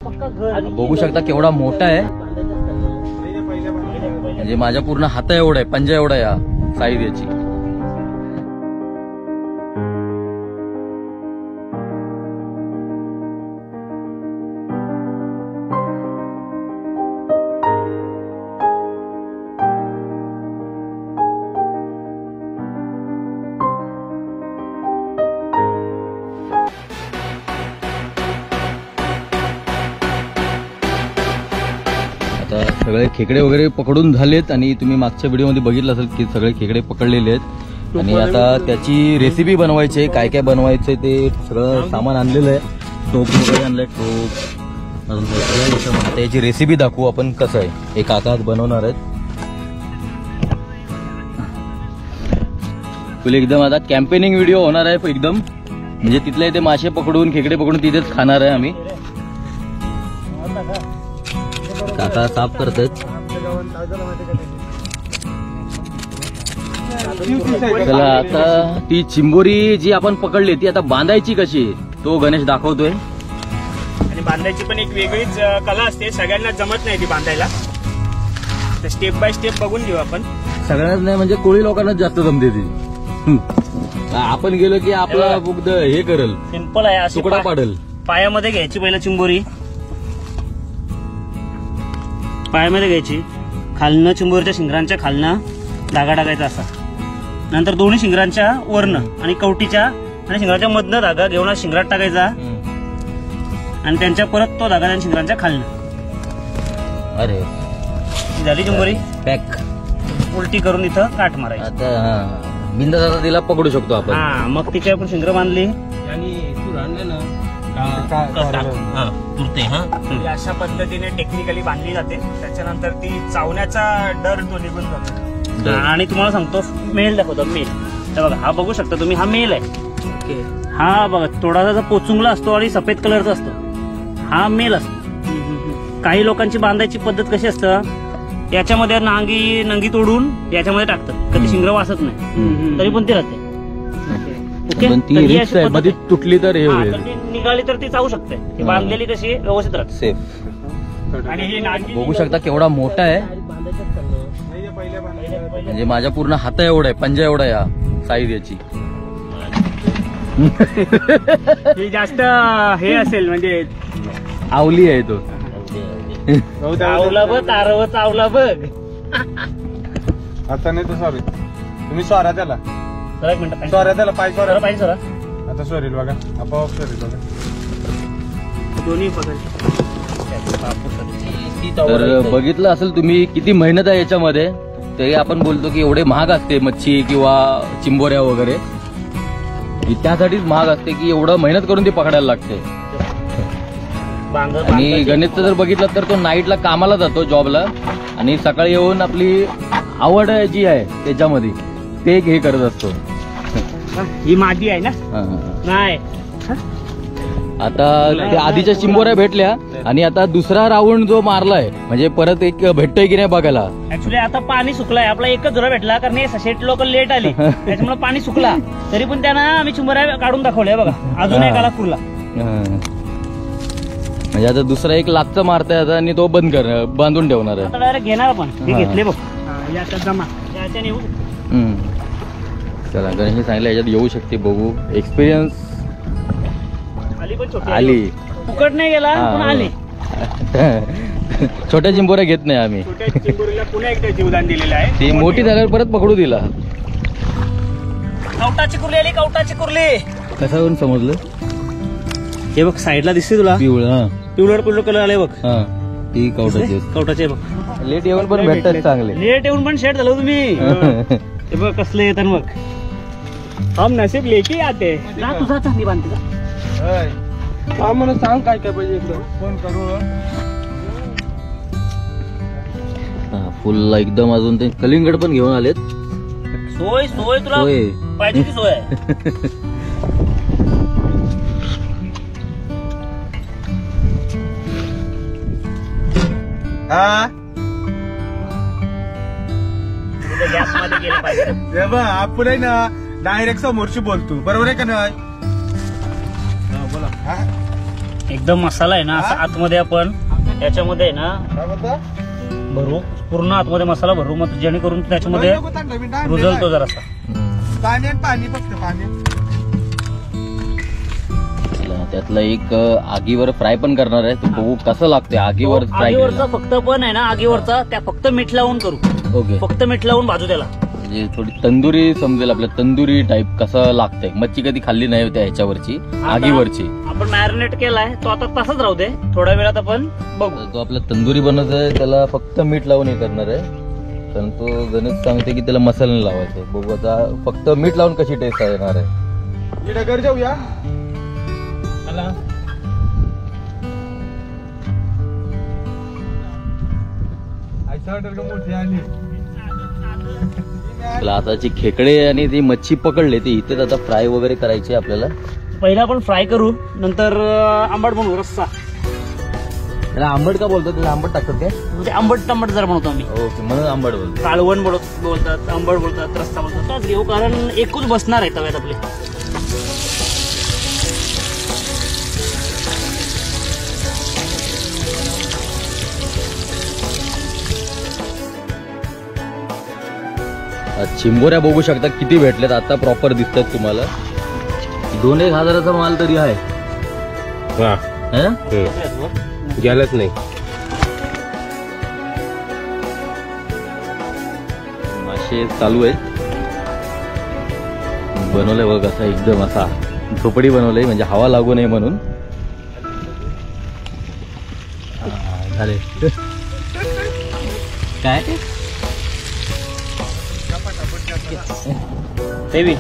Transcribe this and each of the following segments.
बघू शकता केवढा मोठा आहे, म्हणजे माझ्या पूर्ण हाता एवढा आहे, पंजा एवढा या साईज याची. सगळे खेकडे वगैरे पकडून झालेत आणि तुम्ही मागच्या व्हिडिओमध्ये बघितलं असेल की सगळे खेकडे पकडलेले आहेत आणि आता त्याची रेसिपी बनवायची आहे. काय काय बनवायचंय ते सगळं सामान आणलेलं आहे. टोप वगैरे आणलंय, टोप आता याची रेसिपी दाखवू आपण कसं आहे. हे काका बनवणार आहेत. फुल एकदम आता कॅम्पेनिंग व्हिडिओ होणार आहे एकदम, म्हणजे तिथले ते मासे पकडून खेकडे पकडून तिथेच खाणार आहे आम्ही. काका साफ करतात. चला आता ती चिंबोरी जी आपण पकडली ती आता बांधायची कशी तो गणेश दाखवतोय. आणि बांधायची पण एक वेगळीच कला असते, सगळ्यांना जमत नाही ती बांधायला. तर स्टेप बाय स्टेप बघून घेऊ आपण. सगळ्यांनाच नाही, म्हणजे कोळी लोकांना जास्त जमते ती. आपण गेलो की आपला बुगद हे करेल, सिंपल आहे, तुकडा पाडेल. पायामध्ये घ्यायची पहिला चिंबोरी, पायामध्ये घ्यायची, खालनं चिंबोरीच्या शिंगरांच्या खालनं धागा टाकायचा असा, नंतर दोन्ही शिंगरांच्या वरनं आणि कवटीच्या आणि शिंगराच्या मधनं धागा घेऊन शिंगरात टाकायचा आणि त्यांच्या परत तो धागा शिंगरांच्या खालनं. अरे झाली चिंबोरी पॅक. उलटी करून इथं काठ मारायची. आता बिंदास तिला पकडू शकतो आपण. हा, मग तिच्या आपण शिंगर बांधली आणि तू रांधले ना अशा पद्धतीने टेक्निकली बांधली जाते. त्याच्यानंतर ती चावण्याचा डर तो निघून जातो. आणि तुम्हाला सांगतो मेल दाखवतो. मेल बघा, हा बघू शकता तुम्ही, हा मेल आहे. हा बघा थोडासा पोचुंगला असतो आणि सफेद कलरचा असतो, हा मेल असतो. काही लोकांची बांधायची पद्धत कशी असतं, याच्यामध्ये नंगी तोडून याच्यामध्ये टाकतात, कधी शिंगर वासत नाही तरी पण ती राहते. मध्ये तुटली तर हे होईल, निघाली तर ती चावू शकते. ती बांधलेली कशी व्यवस्थित राहते, सेफ. आणि हे बघू शकता केवढा मोठा आहे, म्हणजे माझ्या पूर्ण हाता एवढा आहे, पंजा एवढा या साईज याची. जास्त हे असेल म्हणजे आवली आहे तो. चावला बघ, तारव चावला बघ. आता नाही तर सॉरी, तुम्ही स्वरा त्याला, एक मिनिट स्वरा त्याला, पाय स्वरा पाहिजे सर. आता सोरेल बघा, आपोआप सोरेल बघा. दोन्ही तर बघितलं असेल तुम्ही किती मेहनत आहे याच्यामध्ये. तरी आपण बोलतो की एवढे महाग असते मच्छी किंवा चिंबोऱ्या वगैरे, त्यासाठीच महाग असते की एवढं मेहनत करून ती पकडायला लागते. आणि गणेशचं जर बघितलं तर तो नाईटला कामाला जातो जॉबला, आणि सकाळी येऊन आपली आवड जी आहे त्याच्यामध्ये ते हे करत असतो. ही माझी आहे ना. नाही आता त्या आधीच्या चिंबोऱ्या भेटल्या आणि आता दुसरा राऊंड जो मारलाय, म्हणजे परत एक भेटतोय की नाही बघायला. ऍक्च्युली आता पाणी सुकलाय, आपला एकच झरा भेटला कारण हे शेट लोक लेट आले त्याच्यामुळे पाणी सुकला. तरी पण त्यांना आम्ही चिंबोऱ्या काढून दाखवल्या बघा, अजून एक आला पुरला. म्हणजे आता दुसरा एक लागचा मारताय आता आणि तो बांधून ठेवणार आहे. आता डायरेक्ट घेणार आपण. हे घेतले बघ, याच्यात जमा याच्याने येऊ. चला गणेशने सांगितलं याच्यात येऊ शकते, बघू. एक्सपिरियन्स आली, फुकट नाही गेला पण आली. छोट्या चिंबोऱ्या घेत नाही आम्ही. छोट्या चिंबोरीला पुन्हा एकदा जीवदान दिलेलं आहे. ती मोठी झाल्यावर परत पकडू दिला. कवटाची कुर्ली आली, कवटाची कुर्ली. कशावरून समजलं? हे बघ साईडला दिसते तुला, पिवळं पिवळं कलर आले बघ. ती कवटाची, कवटाचे बघ. लेट येऊन पण भेटतात चांगले. लेट येऊन पण शेट झालं तुम्ही. हे बघ कसले येतात बघ. हम नसीब लेके आते. तुझा चांगली बांधते का म्हणून सांग काय काय पाहिजे फोन करू. फुल एकदम. अजून ते कलिंगड पण घेऊन आलेत. सोय तुला पाहिजे की सोय आहे. आपण आहे ना डायरेक्ट समोरशी बोलतो, बरोबर आहे का नाही? बोला. एकदम मसाला आहे ना असं आतमध्ये आपण याच्यामध्ये आहे ना भरू, पूर्ण आतमध्ये मसाला भरू, मग जेणेकरून त्याच्यामध्ये रुजलतो जरासा. पाणी फक्त पाणी. त्यातलं एक आगीवर फ्राय पण करणार आहे, बघू कसं लागते आगीवर फ्राय. आगीवरचा फक्त पण आहे ना, आगीवरचा त्या फक्त मीठ लावून करू. ओके, फक्त मीठ लावून भाजू त्याला. म्हणजे थोडी तंदुरी समजेल आपल्या, तंदुरी टाईप कसं लागतंय. मच्छी कधी खाल्ली नाही त्या ह्याच्यावरची, आगीवरची. आपण मॅरिनेट केलाय तो आता तसाच राहू दे, थोड्या वेळात आपण बघू. तो आपला तंदुरी बनवत आहे त्याला फक्त मीठ लावून हे करणार आहे, कारण तो गणेश सांगते की त्याला मसाला नाही लावायचे. बघू आता फक्त मीठ लावून कशी टेस्ट येणार आहे. घर जाऊया. आताची खेकडे आणि ती मच्छी पकडले ते इथेच आता फ्राय वगैरे करायचे आपल्याला. पहिला आपण फ्राय करू, नंतर आंबट बनवू रस्सा. त्याला आंबट का बोलतात, त्याला आंबट टाकतात काय? म्हणजे आंबट जर बनवतो आम्ही. ओके, म्हणून आंबट बोलतो. कालवण बोलतात, आंबट बोलतात, रस्सा बोलतात. त्याच घेऊ, कारण एकूच बसणार आहे तव्यात आपले. चिंबोऱ्या बघू शकता किती भेटल्यात आता, प्रॉपर दिसतात तुम्हाला. 2-1 हजाराचा माल तरी आहे. गेलंच नाही. मासे चालू आहेत. बनवलंय बघ असा एकदम असा झोपडी बनवलंय, म्हणजे हवा लागू नये म्हणून. झाले काय ते बी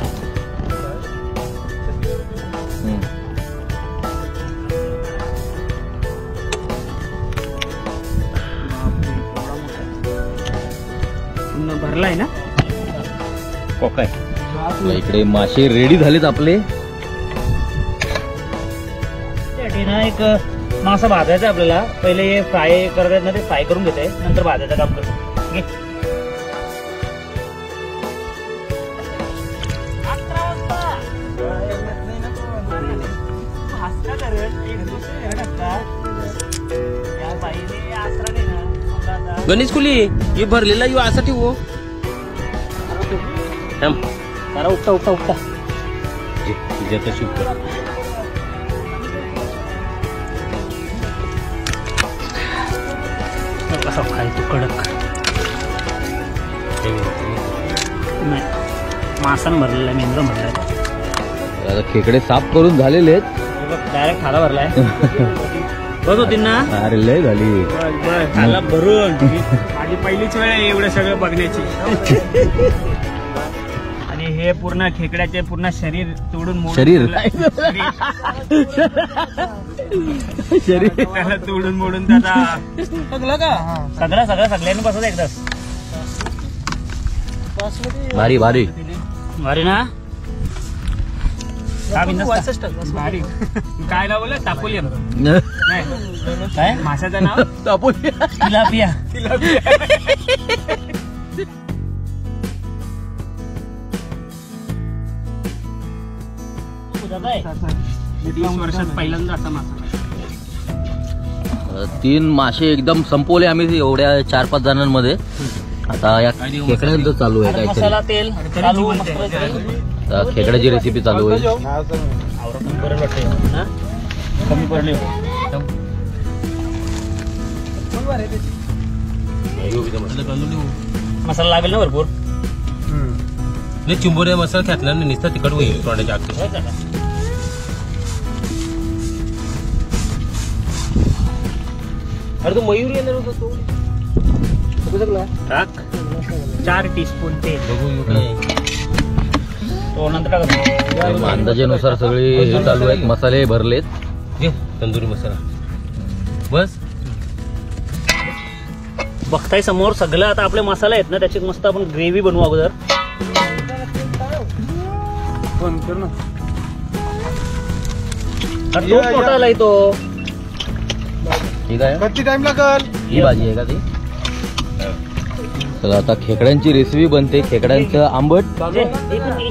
भरलाय ना. कोकाय इकडे मासे रेडी झालेत आपले. त्यासाठी ना एक मासा भाजायचा आपल्याला. पहिले फ्राय करतात ना, ते फ्राय करून घेते, नंतर भाजायचं काम करतो. गणेश कुली हे भरलेला यू असा ठेवू. जरा उपटा कसा खाय तू कडक नाही. मासान भरलेला आहे, मेंढरा भरलाय. खेकडे साफ करून झालेले आहेत. डायरेक्ट खाला भरलाय. बस होती ना. अरे लय झाली खाला भरून. माझी पहिलीच वेळ आहे एवढं सगळं बघण्याची. आणि हे पूर्ण खेकड्याचे पूर्ण शरीर तोडून शरीर त्याला तोडून मोडून त्याचा सगळ्यांनी बसत एकदाच. भारी भारी भारी ना. काय नाव बोल, तापोलियम काय माशाचं नाव? तापोलिया. तिलापिया. वर्षात पहिल्यांदा असा मासा. 3 मासे एकदम संपवले आम्ही एवढ्या 4-5 जणांमध्ये. आता या खेकड्यांचं चालू आहे काहीतरी. मसाला तेल चालू. खेकड्याची रेसिपी चालू आहे. कमी पडले. मसाला लागेल ना भरपूर. चिंबोऱ्या मसाला घातला नुसता तिखट होईल तोंडाच्या आत. अरे तो मयूर येणार होता तो. टाक 4 टीस्पून तेल. तो नंतर टाक. अंदाजानुसार सगळे हे चालू आहेत. मसाले भरलेत. तंदुरी मसाला बस. बघताय समोर सगळं. आता आपले मसाले आहेत ना, त्याची मस्त आपण ग्रेव्ही बनवू अगोदर. मोठा आलाय तो. ठीक आहे. किती टाइम लागल. ही भाजी आहे का ती? चला आता खेकड्यांची रेसिपी बनते. खेकड्यांचं आंबट.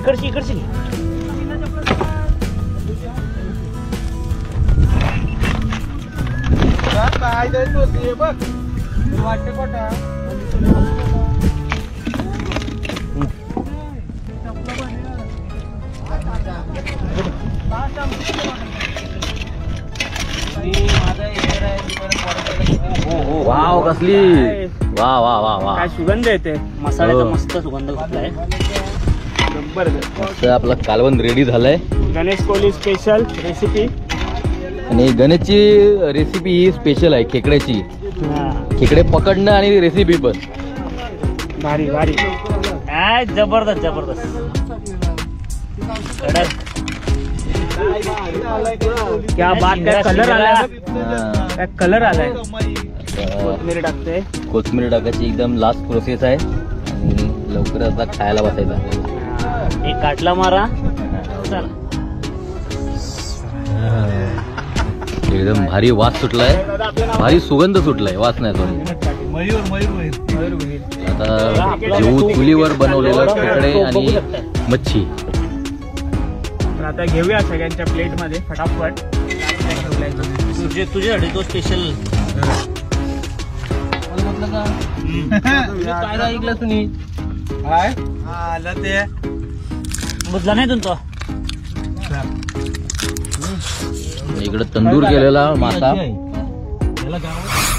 इकडची वाव कसली वा वा वा वा काय सुगंध येते मसाल्याचा हो. मस्त सुगंध घातलाय. जबरदस्त. मस्त आपला कालवण रेडी झालाय. Ganesh Kohli special recipe. आणि गणेशची रेसिपी ही स्पेशल आहे खेकड्याची. खेकडे पकडणं आणि रेसिपी पण भारी भारी. काय जबरदस्त जबरदस्त कडक. क्या बात. काय कलर आलाय. काय कलर आलाय. कोथिंबीर टाकते. कोथिंबीर टाकायची एकदम लास्ट प्रोसेस आहे आणि लवकर आता खायला बसायचा. एक काटला मारा. चला. एकदम भारी वास सुटलाय. भारी सुगंध सुटलाय. वास नाही सॉरी. आता जेऊ चुलीवर बनवलेलं खेकडे आणि मच्छी. तर आता घेऊया सगळ्यांच्या प्लेट मध्ये फटाफट. तुझ्यासाठी तो स्पेशल. काय ऐकलं तुम्ही काय आलं ते बुजला नाही तुमचा. इकडे तंदूर केलेला मासा.